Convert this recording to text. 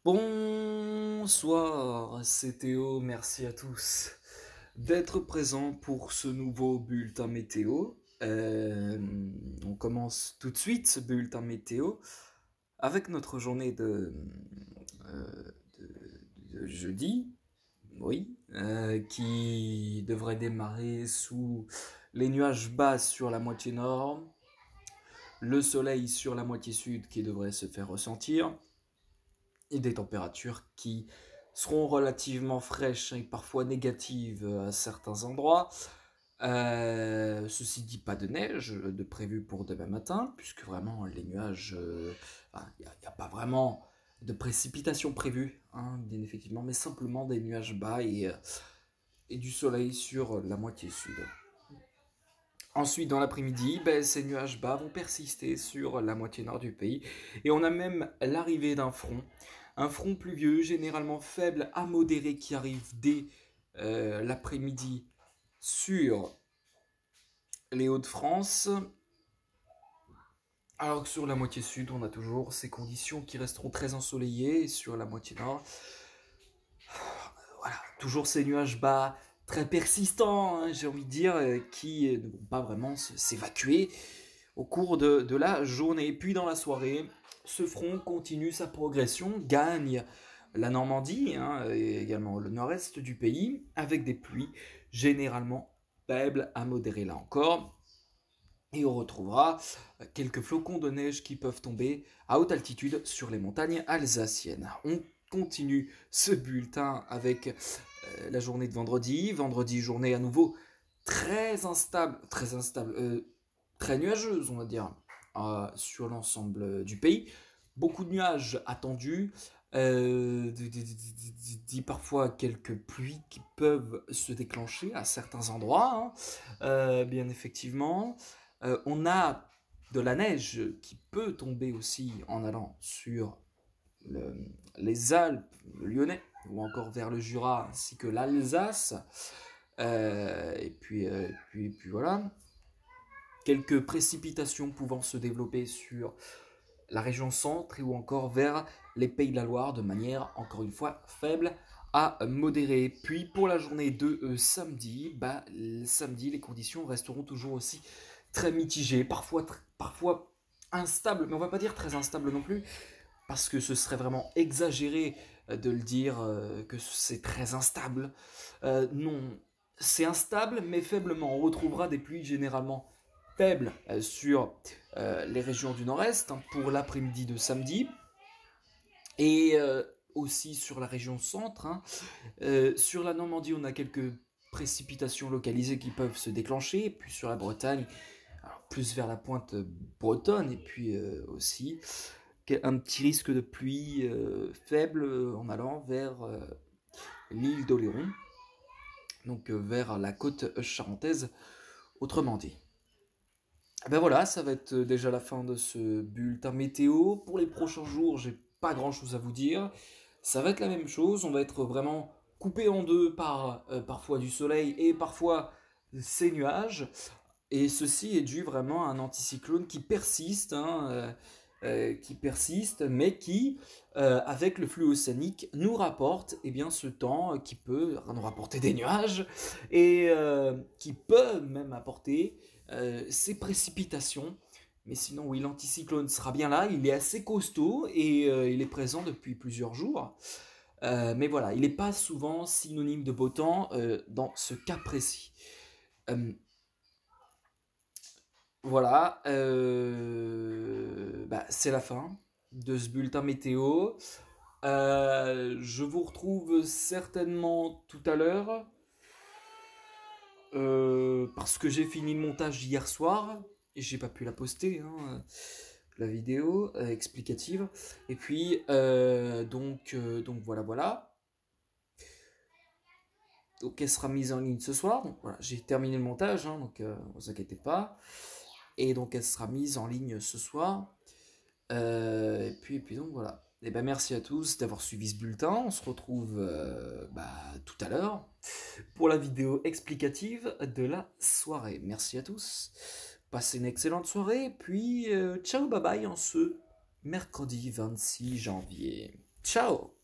Bonsoir, c'est Théo, merci à tous d'être présents pour ce nouveau bulletin météo. On commence tout de suite ce bulletin météo avec notre journée euh, de jeudi, oui, qui devrait démarrer sous les nuages bas sur la moitié nord, le soleil sur la moitié sud qui devrait se faire ressentir, et des températures qui seront relativement fraîches et parfois négatives à certains endroits. Ceci dit, pas de neige de prévu pour demain matin, puisque vraiment les nuages, il n'y a pas vraiment de précipitations prévues, hein, bien effectivement, mais simplement des nuages bas et du soleil sur la moitié sud. Ensuite, dans l'après-midi, ces nuages bas vont persister sur la moitié nord du pays. Et on a même l'arrivée d'un front. Un front pluvieux, généralement faible à modéré, qui arrive dès l'après-midi sur les Hauts-de-France. Alors que sur la moitié sud, on a toujours ces conditions qui resteront très ensoleillées. Et sur la moitié nord, voilà, toujours ces nuages bas très persistants, hein, j'ai envie de dire, qui ne vont pas vraiment s'évacuer au cours de la journée. Puis dans la soirée, ce front continue sa progression, gagne la Normandie, hein, et également le nord-est du pays, avec des pluies généralement faibles à modérées là encore. Et on retrouvera quelques flocons de neige qui peuvent tomber à haute altitude sur les montagnes alsaciennes. On continue ce bulletin avec la journée de vendredi. Vendredi, journée à nouveau très instable, très nuageuse, on va dire, sur l'ensemble du pays. Beaucoup de nuages attendus, dit parfois quelques pluies qui peuvent se déclencher à certains endroits, hein, bien effectivement. On a de la neige qui peut tomber aussi en allant sur les Alpes, le Lyonnais, ou encore vers le Jura, ainsi que l'Alsace. Et puis voilà. Quelques précipitations pouvant se développer sur la région centre ou encore vers les Pays de la Loire de manière, encore une fois, faible à modérée. Puis pour la journée de samedi, samedi, les conditions resteront toujours aussi très mitigées, parfois instables, mais on va pas dire très instables non plus, parce que ce serait vraiment exagéré de le dire que c'est très instable. Non, c'est instable, mais faiblement. On retrouvera des pluies généralement faibles sur les régions du nord-est, hein, pour l'après-midi de samedi, et aussi sur la région centre, hein. Sur la Normandie, on a quelques précipitations localisées qui peuvent se déclencher, et puis sur la Bretagne, alors plus vers la pointe bretonne, et puis aussi un petit risque de pluie faible en allant vers l'île d'Oléron, donc vers la côte charentaise, autrement dit. Ben voilà, ça va être déjà la fin de ce bulletin météo. Pour les prochains jours, j'ai pas grand chose à vous dire. Ça va être la même chose, on va être vraiment coupé en deux par parfois du soleil et parfois ces nuages. Et ceci est dû vraiment à un anticyclone qui persiste, hein, mais qui, avec le flux océanique, nous rapporte ce temps qui peut nous rapporter des nuages et qui peut même apporter ces précipitations. Mais sinon, oui, l'anticyclone sera bien là, il est assez costaud et il est présent depuis plusieurs jours. Mais voilà, il n'est pas souvent synonyme de beau temps dans ce cas précis. Voilà, c'est la fin de ce bulletin météo. Je vous retrouve certainement tout à l'heure parce que j'ai fini le montage hier soir et j'ai pas pu la poster, hein, la vidéo explicative. Et puis donc voilà. Donc elle sera mise en ligne ce soir. Donc voilà, j'ai terminé le montage, hein, donc ne vous inquiétez pas. Et donc elle sera mise en ligne ce soir. Et puis donc voilà. Et merci à tous d'avoir suivi ce bulletin. On se retrouve tout à l'heure pour la vidéo explicative de la soirée. Merci à tous. Passez une excellente soirée. Puis ciao, bye bye en ce mercredi 26 janvier. Ciao.